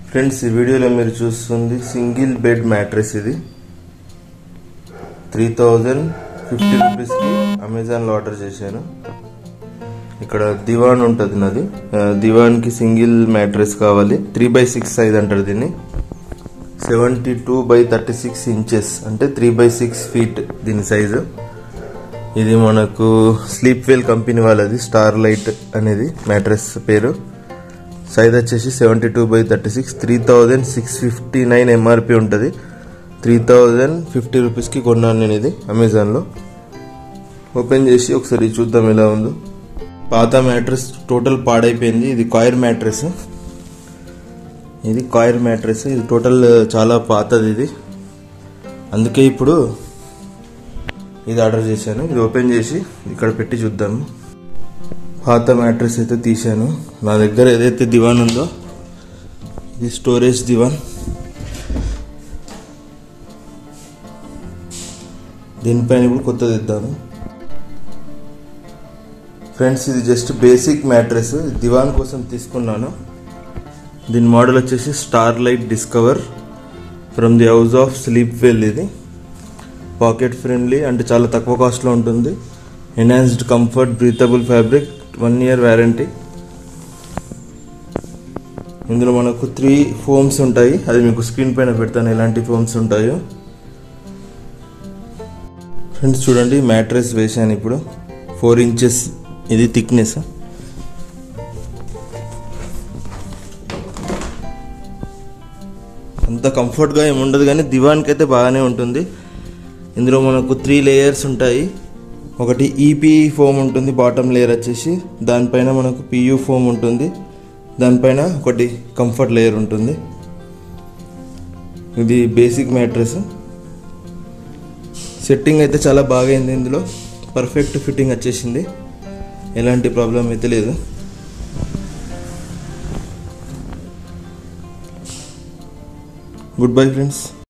Friends ఈ వీడియోలో మీరు చూస్తుంది సింగిల్ బెడ్ మ్యాట్రెస్. ఇది 3050 రూపీస్కి అమెజాన్లో ఆర్డర్ చేశాను. ఇక్కడ దివాన్ ఉంటుంది నాది. దివాన్కి సింగిల్ మ్యాట్రెస్ కావాలి. 3x6 సైజ్ అంటారు దీన్ని. 72x36 ఇంచెస్ అంటే 3x6 ఫీట్ దీని సైజు. ఇది మనకు స్లీప్ వెల్ కంపెనీ వాళ్ళది, స్టార్ లైట్ అనేది మ్యాట్రెస్ పేరు. సైజ్ వచ్చేసి 72x36, 3659 ఎంఆర్పి ఉంటుంది. 3050 రూపీస్కి కొన్నాను నేను ఇది అమెజాన్లో. ఓపెన్ చేసి ఒకసారి చూద్దాం ఎలా ఉందో. పాత మ్యాట్రెస్ టోటల్ పాడైపోయింది. ఇది కాయిర్ మ్యాట్రెస్. ఇది టోటల్ చాలా పాతది ఇది. అందుకే ఇప్పుడు ఇది ఆర్డర్ చేశాను. ఇది ఓపెన్ చేసి ఇక్కడ పెట్టి చూద్దాము. పాత మ్యాట్రెస్ అయితే తీశాను. నా దగ్గర ఏదైతే దివాన్ ఉందో ఇది స్టోరేజ్ దివాన్. దీనిపైన ఇప్పుడు కొత్తది ఇద్దాము. ఫ్రెండ్స్ ఇది జస్ట్ బేసిక్ మ్యాట్రెస్. దివాన్ కోసం తీసుకున్నాను. దీని మోడల్ వచ్చేసి star light discover from the house of sleep well. ఇది పాకెట్ ఫ్రెండ్లీ అంటే చాలా తక్కువ కాస్ట్లో ఉంటుంది. Enhanced comfort, breathable fabric, 1 year warranty. ఇందులో మనకు 3 ఫోమ్స్ ఉంటాయి. అది మీకు స్క్రీన్ పైన పెడతాను ఎలాంటి ఫోమ్స్ ఉంటాయో. ఫ్రెండ్స్ చూడండి, మ్యాట్రెస్ వేసాను ఇప్పుడు. 4 inches ఇది థిక్నెస్. అంత కంఫర్ట్గా ఏమి ఉండదు కానీ దివాన్కి అయితే బాగానే ఉంటుంది. ఇందులో మనకు 3 లేయర్స్ ఉంటాయి. ఒకటి ఈపీ ఫోమ్ ఉంటుంది, బాటమ్ లేయర్ వచ్చేసి. దానిపైన మనకు పియూ ఫోమ్ ఉంటుంది. దానిపైన ఒకటి కంఫర్ట్ లేయర్ ఉంటుంది. ఇది బేసిక్ మ్యాట్రెస్. సెట్టింగ్ అయితే చాలా బాగైంది. ఇందులో పర్ఫెక్ట్ ఫిట్టింగ్ వచ్చేసింది. ఎలాంటి ప్రాబ్లం అయితే లేదు. Good bye friends.